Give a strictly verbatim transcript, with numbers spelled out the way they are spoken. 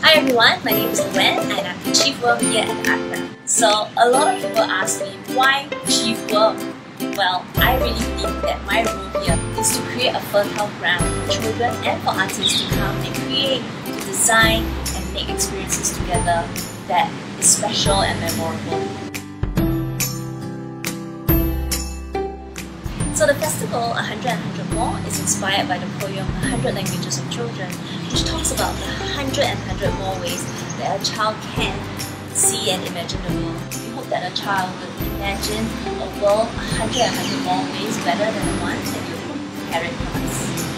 Hi everyone, my name is Luanne and I'm the Chief Worm here at Artground. So a lot of people ask me, why Chief Worm? Well, I really think that my role here is to create a fertile ground for children and for artists to come and create, to design and make experiences together that is special and memorable. So the festival, one hundred and one hundred More, is inspired by the poem one hundred Languages of Children, which talks about the one hundred and one hundred more ways that a child can see and imagine the world. We hope that a child will imagine a world one hundred and one hundred more ways better than the one that you carried from us.